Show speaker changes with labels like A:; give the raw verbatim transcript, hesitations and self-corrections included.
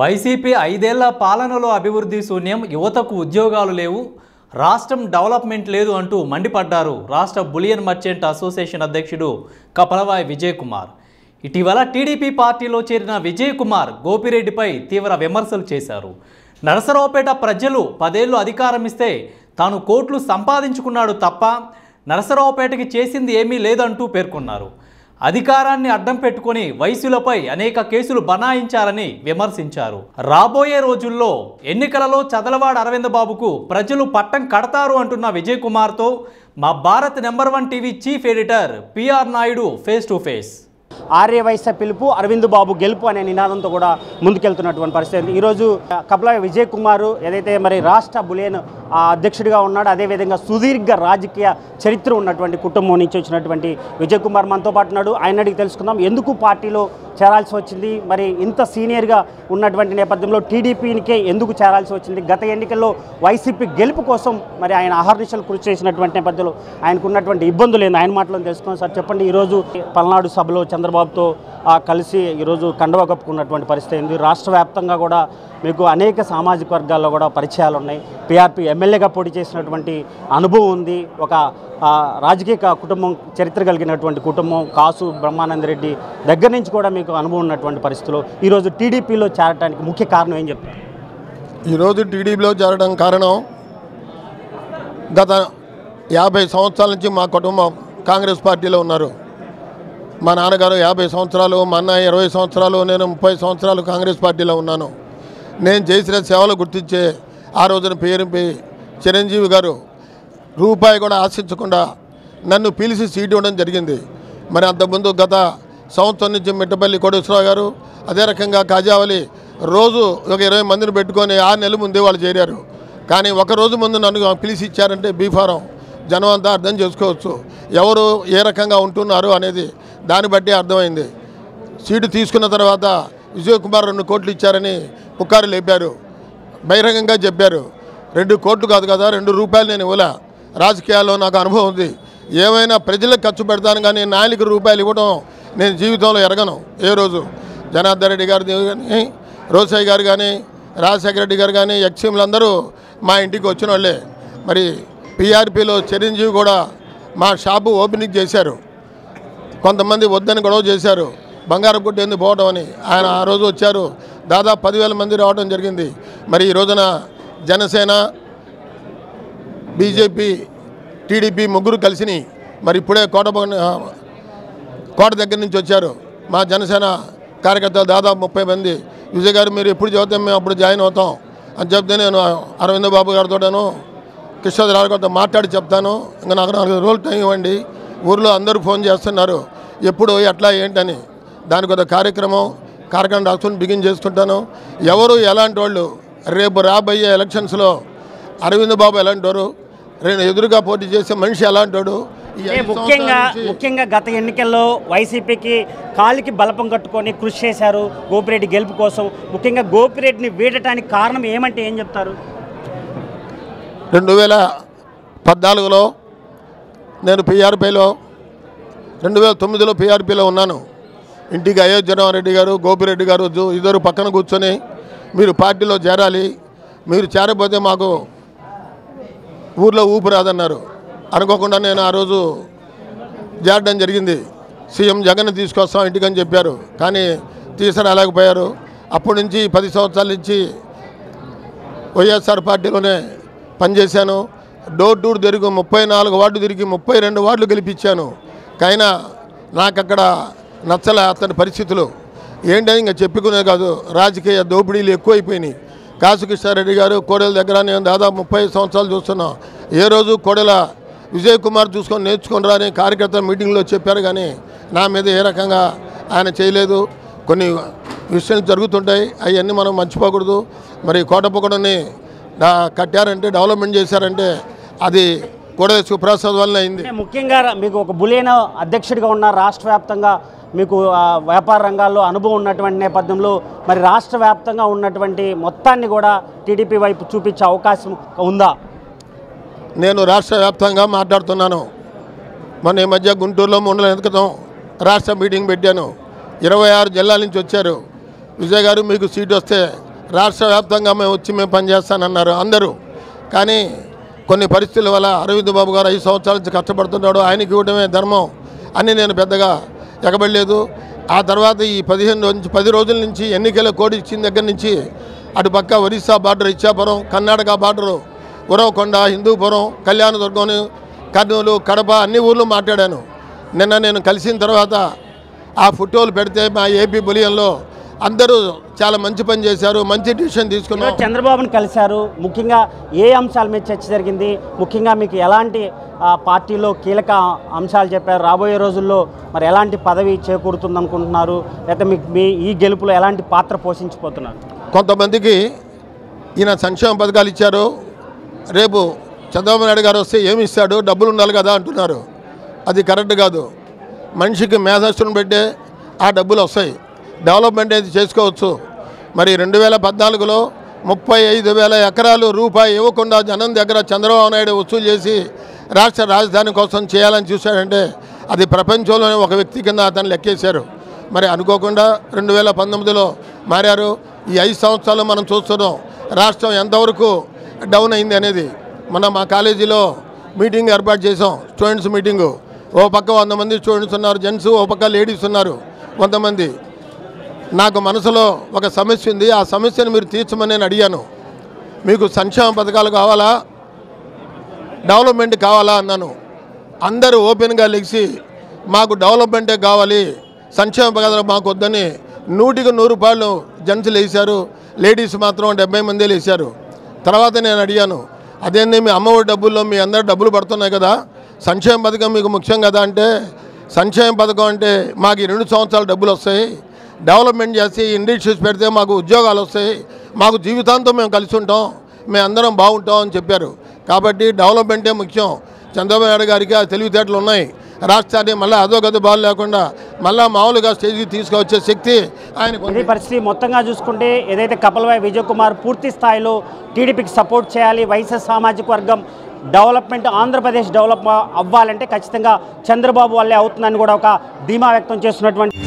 A: YCP ఐదేళ్ల పాలనలో అభివృద్ధి శూన్యం, యువతకు ఉద్యోగాలు లేవు, రాష్ట్రం డెవలప్మెంట్ లేదు అంటూ మండిపడ్డారు రాష్ట్ర బులియన్ మర్చెంట్ అసోసియేషన్ అధ్యక్షుడు కపలవాయి విజయ్ కుమార్. ఇటీవల టీడీపీ పార్టీలో చేరిన విజయ్ కుమార్ గోపిరెడ్డిపై తీవ్ర విమర్శలు చేశారు. నరసరావుపేట ప్రజలు పదేళ్లు అధికారం ఇస్తే తాను కోట్లు సంపాదించుకున్నాడు తప్ప నరసరావుపేటకి చేసింది ఏమీ లేదంటూ పేర్కొన్నారు. అధికారాన్ని అడ్డం పెట్టుకొని వైశ్యులపై అనేక కేసులు బనాయించారని విమర్శించారు. రాబోయే రోజుల్లో ఎన్నికలలో చదలవాడ అరవింద్ బాబుకు ప్రజలు పట్టం కడతారు అంటున్న విజయ్ కుమార్తో మా Bharat number one TV chief editor PR Naidu face to face.
B: ఆర్యవైశ్య పిలుపు, అరవింద్ బాబు గెలుపు అనే నినాదంతో కూడా ముందుకెళ్తున్నటువంటి పరిస్థితి. ఈరోజు కపలవాయి విజయ్ కుమార్ ఏదైతే మరి రాష్ట్ర బులియన్ అధ్యక్షుడిగా ఉన్నాడు, అదేవిధంగా సుదీర్ఘ రాజకీయ చరిత్ర ఉన్నటువంటి కుటుంబం నుంచి వచ్చినటువంటి విజయ్ కుమార్ మనతో పాటు ఉన్నాడు. ఆయన అడిగి తెలుసుకుందాం ఎందుకు పార్టీలో చేరాల్సి వచ్చింది, మరి ఇంత సీనియర్గా ఉన్నటువంటి నేపథ్యంలో టీడీపీనికే ఎందుకు చేరాల్సి వచ్చింది, గత ఎన్నికల్లో వైసీపీ గెలుపు కోసం మరి ఆయన అహర్నిశలు కృషి చేసినటువంటి నేపథ్యంలో ఆయనకు ఉన్నటువంటి ఇబ్బందులు ఏంది ఆయన మాటలను తెలుసుకున్నాం. సార్ చెప్పండి, ఈరోజు పల్నాడు సభలో చంద్రబాబుతో కలిసి ఈరోజు కండువా కప్పుకున్నటువంటి పరిస్థితి ఉంది. రాష్ట్ర వ్యాప్తంగా కూడా మీకు అనేక సామాజిక వర్గాల్లో కూడా పరిచయాలు ఉన్నాయి. పీఆర్పీ ఎమ్మెల్యేగా పోటీ చేసినటువంటి అనుభవం ఉంది. ఒక రాజకీయ కుటుంబం, చరిత్ర కలిగినటువంటి కుటుంబం, కాసు బ్రహ్మానందరెడ్డి దగ్గర నుంచి కూడా మీకు అనుభవం ఉన్నటువంటి పరిస్థితుల్లో ఈరోజు టీడీపీలో చేరడానికి ముఖ్య కారణం ఏం చెప్తారు?
C: ఈరోజు టీడీపీలో చేరడం కారణం గత యాభై సంవత్సరాల నుంచి మా కుటుంబం కాంగ్రెస్ పార్టీలో ఉన్నారు. మా నాన్నగారు యాభై సంవత్సరాలు, మా అన్న ఇరవై సంవత్సరాలు, నేను ముప్పై సంవత్సరాలు కాంగ్రెస్ పార్టీలో ఉన్నాను. నేను చేసిన సేవలు గుర్తించే ఆ రోజున పేరుపై చిరంజీవి గారు రూపాయి కూడా ఆశించకుండా నన్ను పిలిచి సీటు ఇవ్వడం జరిగింది. మరి అంతకుముందు గత సంవత్సరం నుంచి మిట్టపల్లి కోటేశ్వరరావు గారు, అదే రకంగా కాజావలి రోజు ఒక ఇరవై మందిని పెట్టుకొని ఆరు నెలల ముందే వాళ్ళు చేరారు. కానీ ఒక రోజు ముందు నన్ను పిలిచి ఇచ్చారంటే బీఫారం జనం అంతా అర్థం చేసుకోవచ్చు ఎవరు ఏ రకంగా ఉంటున్నారు అనేది. దాన్ని బట్టి అర్థమైంది. సీటు తీసుకున్న తర్వాత విజయ్ కుమార్ రెండు కోట్లు ఇచ్చారని పుకారు లేపారు, బహిరంగంగా చెప్పారు. రెండు కోట్లు కాదు కదా, రెండు రూపాయలు నేను ఇవ్వలే. రాజకీయాల్లో నాకు అనుభవం ఉంది. ఏమైనా ప్రజలకు ఖర్చు పెడతాను కానీ నాయకులకు రూపాయలు ఇవ్వడం నేను జీవితంలో ఎరగను. ఏ రోజు జనార్దన్ రెడ్డి గారు కానీ, రోసయ్య గారు కానీ, రాజశేఖర రెడ్డి గారు కానీ, ఎక్సీఎంలందరూ మా ఇంటికి వచ్చిన వాళ్ళే. మరి పీఆర్పీలో చిరంజీవి కూడా మా షాపు ఓపెనింగ్ చేశారు. కొంతమంది వద్దని గొడవ చేశారు, బంగారం గుడ్డ ఎందుకు పోవడం అని. ఆయన ఆ రోజు వచ్చారు, దాదాపు పదివేల మంది రావడం జరిగింది. మరి ఈ రోజున జనసేన, బీజేపీ, టీడీపీ ముగ్గురు కలిసి మరి ఇప్పుడే కోట కోట దగ్గర నుంచి వచ్చారు మా జనసేన కార్యకర్తలు దాదాపు ముప్పై మంది. విజయ్ గారు మీరు ఎప్పుడు చెబితే మేము అప్పుడు జాయిన్ అవుతాం అని చెప్తే నేను అరవింద్ బాబు గారితోటాను కృష్ణరావు గారితో మాట్లాడి చెప్తాను, ఇంకా నాకు నాలుగు రోజులు టైం ఇవ్వండి. ఊర్లో అందరూ ఫోన్ చేస్తున్నారు ఎప్పుడు ఎట్లా ఏంటని. దానికి ఒక కార్యక్రమం కార్యక్రమం రాసుకుని బిగిన్ చేసుకుంటాను. ఎవరు ఎలాంటి వాళ్ళు, రేపు రాబోయే ఎలక్షన్స్లో అరవింద్ బాబు ఎలాంటి వారు, రేపు ఎదురుగా పోటీ చేసే మనిషి ఎలాంటి వాడు.
B: ముఖ్యంగా ముఖ్యంగా గత ఎన్నికల్లో వైసీపీకి కాలికి బలపం కట్టుకొని కృషి చేశారు గోపిరెడ్డి గెలుపు కోసం. ముఖ్యంగా గోపిరెడ్డిని వీడటానికి కారణం ఏమంటే ఏం చెప్తారు?
C: రెండు వేల పద్నాలుగులో నేను పీఆర్పీలో, రెండు వేల తొమ్మిదిలో పీఆర్పీలో ఉన్నాను. ఇంటికి అయోధ్యరావు రెడ్డి గారు, గోపిరెడ్డి గారు ఇద్దరు పక్కన కూర్చొని మీరు పార్టీలో చేరాలి, మీరు చేరకపోతే మాకు ఊర్లో ఊపు రాదన్నారు. అనుకోకుండా నేను ఆ రోజు చేరడం జరిగింది. సీఎం జగన్ తీసుకొస్తాం ఇంటికని చెప్పారు, కానీ తీసుకురాలేకపోయారు. అప్పటి నుంచి పది సంవత్సరాల నుంచి వైఎస్ఆర్ పార్టీలోనే పనిచేశాను. డోర్ డోర్ తిరిగి ముప్పై నాలుగు వార్డు తిరిగి ముప్పై రెండు వార్డులు గెలిపించాను. కైనా నాకు అక్కడ నచ్చలే అతని పరిస్థితులు. ఏంటని ఇంకా చెప్పుకునే కాదు, రాజకీయ దోపిడీలు ఎక్కువైపోయినాయి. కాశీకృష్ణారెడ్డి గారు కోడెల దగ్గర నేను దాదాపు ముప్పై సంవత్సరాలు చూస్తున్నాం. ఏ రోజు కోడెల విజయ్ కుమార్ చూసుకొని నేర్చుకొని రాని కార్యకర్తల మీటింగ్లో చెప్పారు, కానీ నా మీద ఏ రకంగా ఆయన చేయలేదు. కొన్ని విషయాలు జరుగుతుంటాయి, అవన్నీ మనం మర్చిపోకూడదు. మరి కోటప్పకొండని కట్టారంటే, డెవలప్మెంట్ చేశారంటే అది కోడెల శివప్రసాద్ వల్ల అయింది.
B: ముఖ్యంగా మీకు ఒక బులియన్ అధ్యక్షుడిగా ఉన్న రాష్ట్ర వ్యాప్తంగా మీకు వ్యాపార రంగాల్లో అనుభవం ఉన్నటువంటి నేపథ్యంలో మరి రాష్ట్ర వ్యాప్తంగా ఉన్నటువంటి మొత్తాన్ని కూడా టీడీపీ వైపు చూపించే అవకాశం ఉందా?
C: నేను రాష్ట్ర వ్యాప్తంగా మాట్లాడుతున్నాను. మొన్న ఈ మధ్య గుంటూరులో మూడు నెలల క్రితం రాష్ట్ర మీటింగ్ పెట్టాను. ఇరవై ఆరు జిల్లాల నుంచి వచ్చారు. విజయ్ గారు మీకు సీట్ వస్తే రాష్ట్ర వ్యాప్తంగా మేము వచ్చి మేము పనిచేస్తానన్నారు అందరూ. కానీ కొన్ని పరిస్థితుల వల్ల అరవింద్ బాబు గారు ఐదు సంవత్సరాల నుంచి కష్టపడుతున్నాడు, ఆయనకి ఇవ్వడమే ధర్మం అని నేను పెద్దగా ఎగబడలేదు. ఆ తర్వాత ఈ పదిహేను నుంచి పది రోజుల నుంచి ఎన్నికల కోడ్ ఇచ్చిన దగ్గర నుంచి అటు పక్క ఒరిస్సా బార్డర్ ఇచ్చాపురం, కర్ణాటక బార్డరు ఉరవకొండ, హిందూపురం, కళ్యాణదుర్గం, కర్నూలు, కడప అన్ని ఊర్లు మాట్లాడాను. నిన్న నేను కలిసిన తర్వాత ఆ ఫోటోలు పెడితే మా ఏపీ బులియన్లో అందరూ చాలా మంచి పని చేశారు, మంచి డిసిషన్ తీసుకున్నారు.
B: చంద్రబాబుని కలిశారు, ముఖ్యంగా ఏ అంశాల మీద చర్చ జరిగింది, ముఖ్యంగా మీకు ఎలాంటి పార్టీలో కీలక అంశాలు చెప్పారు, రాబోయే రోజుల్లో మరి ఎలాంటి పదవి చేకూరుతుంది అనుకుంటున్నారు, లేకపోతే మీకు మీ ఈ గెలుపులో ఎలాంటి పాత్ర పోషించిపోతున్నారు?
C: కొంతమందికి ఈయన సంక్షేమ పథకాలు ఇచ్చారు, రేపు చంద్రబాబు నాయుడు గారు వస్తే ఏమి ఇస్తాడు, డబ్బులు ఉండాలి కదా అంటున్నారు. అది కరెక్ట్ కాదు. మనిషికి మేధస్సును పెట్టే ఆ డబ్బులు వస్తాయి, డెవలప్మెంట్ అయితే చేసుకోవచ్చు. మరి రెండు వేల పద్నాలుగులో ముప్పై ఐదు వేల ఎకరాలు రూపాయి ఇవ్వకుండా జనం దగ్గర చంద్రబాబు నాయుడు వసూలు చేసి రాష్ట్ర రాజధాని కోసం చేయాలని చూశాడంటే అది ప్రపంచంలోనే ఒక వ్యక్తి కింద అతను లెక్కేశారు. మరి అనుకోకుండా రెండు వేల పంతొమ్మిదిలో మారారు. ఈ ఐదు సంవత్సరాలు మనం చూస్తున్నాం రాష్ట్రం ఎంతవరకు డౌన్ అయింది అనేది. మన మా కాలేజీలో మీటింగ్ ఏర్పాటు చేసాం, స్టూడెంట్స్ మీటింగు. ఓ పక్క వంద మంది స్టూడెంట్స్ ఉన్నారు, జెంట్స్, ఓ పక్క లేడీస్ ఉన్నారు వంద మంది. నాకు మనసులో ఒక సమస్య ఉంది, ఆ సమస్యను మీరు తీర్చమని నేను అడిగాను. మీకు సంక్షేమ పథకాలు కావాలా, డెవలప్మెంట్ కావాలా అన్నాను. అందరూ ఓపెన్గా లెగిసి మాకు డెవలప్మెంటే కావాలి, సంక్షేమ పథకాలు మాకు వద్దని నూటికి నూరు రూపాయలు జెంట్స్ లేచారు, లేడీస్ మాత్రం డెబ్బై మంది లేచారు. తర్వాత నేను అడిగాను, అదేంటి మీ అమ్మఒడి డబ్బుల్లో మీ అందరు డబ్బులు పడుతున్నాయి కదా, సంక్షేమ పథకం మీకు ముఖ్యం కదా అంటే, సంక్షేమ పథకం అంటే మాకు ఈ రెండు సంవత్సరాలు డబ్బులు వస్తాయి, డెవలప్మెంట్ చేసి ఇండస్ట్రీస్ పెడితే మాకు ఉద్యోగాలు వస్తాయి, మాకు జీవితాంతం మేము కలిసి ఉంటాం, మేము అందరం బాగుంటాం అని చెప్పారు. కాబట్టి డెవలప్మెంటే ముఖ్యం. చంద్రబాబు నాయుడు గారికి ఆ తెలివితేటలు ఉన్నాయి, రాష్ట్రాన్ని మళ్ళీ అదోగతి బాలు లేకుండా మళ్ళీ మామూలుగా స్టేజ్కి తీసుకొచ్చే శక్తి ఆయనకు.
B: ఈ పరిస్థితి మొత్తంగా చూసుకుంటే ఏదైతే కపలవాయి విజయ్ కుమార్ పూర్తి స్థాయిలో టీడీపీకి సపోర్ట్ చేయాలి, వైఎస్ఆర్ సామాజిక వర్గం డెవలప్మెంట్, ఆంధ్రప్రదేశ్ డెవలప్ అవ్వాలంటే ఖచ్చితంగా చంద్రబాబు వల్లే అవుతుందని కూడా ఒక ధీమా వ్యక్తం చేస్తున్నటువంటి